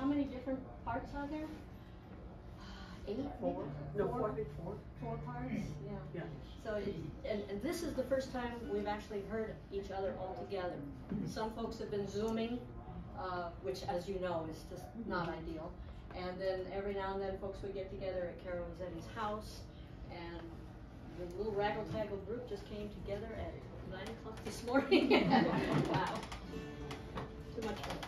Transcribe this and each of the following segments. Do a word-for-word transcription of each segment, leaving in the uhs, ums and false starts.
how many different parts are there? Eight? Four? No, four. four, I think four. Four parts? Yeah. Yeah. So, it, and, and this is the first time we've actually heard each other all together. Some folks have been Zooming, uh, which, as you know, is just not ideal. And then every now and then folks would get together at Carol and Zeddy's house, and the little raggle-taggle group just came together at nine o'clock this morning. Wow. Too much fun.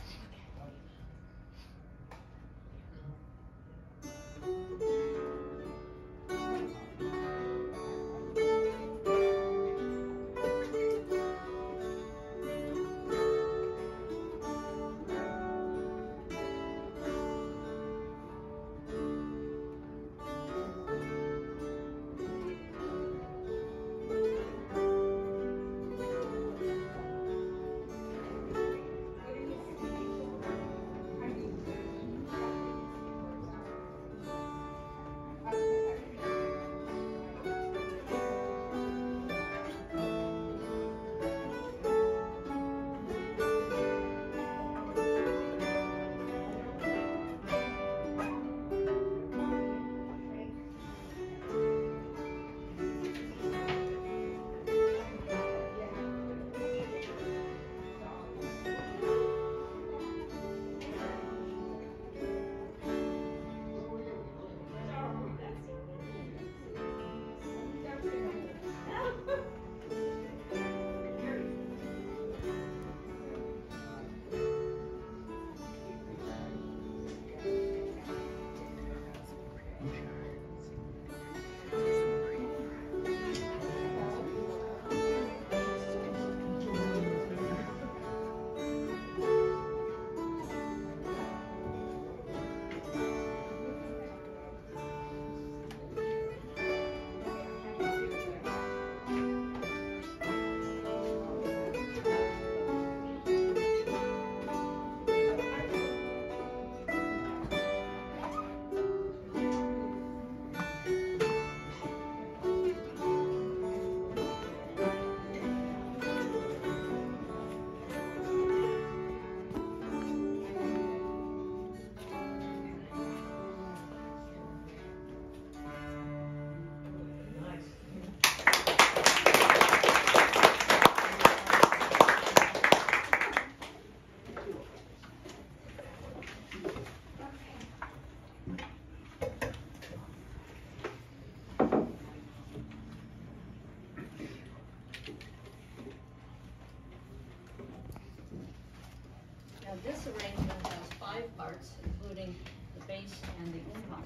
This arrangement has five parts, including the bass and the oompa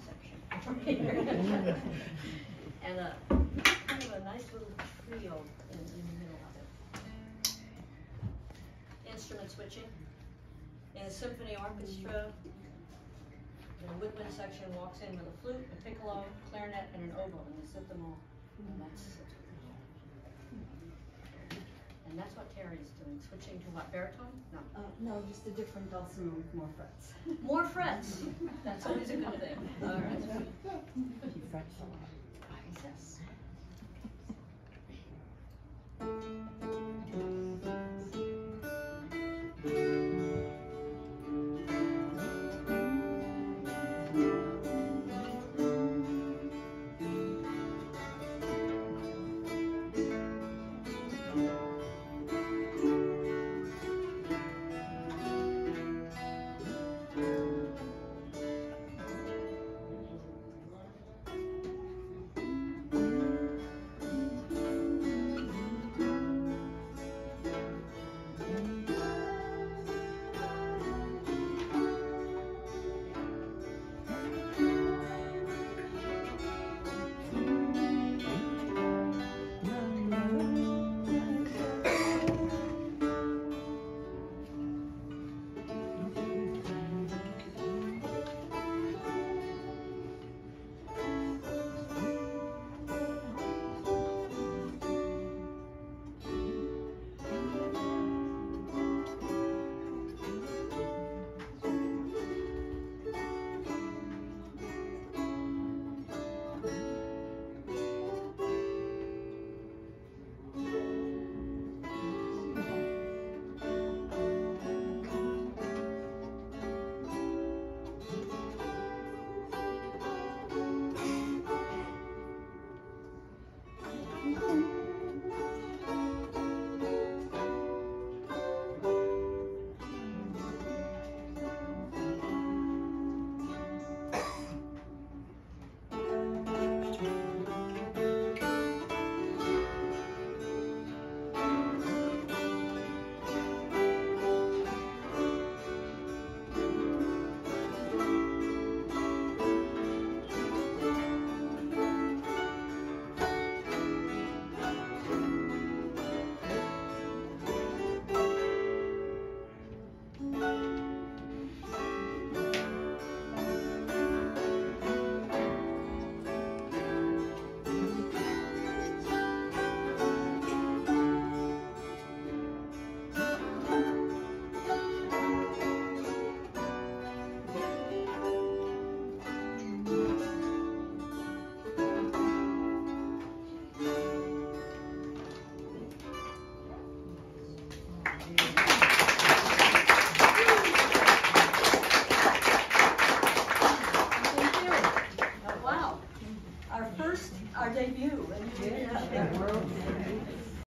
section. And a kind of a nice little trio in, in the middle of it. Instrument switching. In a symphony orchestra, the woodwind section walks in with a flute, a piccolo, clarinet, and an oboe, and they sit them all. And that's And that's what Terry's doing, switching to what, baritone? No. Uh, no, just a different dulcimer with more frets. More frets. That's always a good thing. All right. She frets a lot. Yes.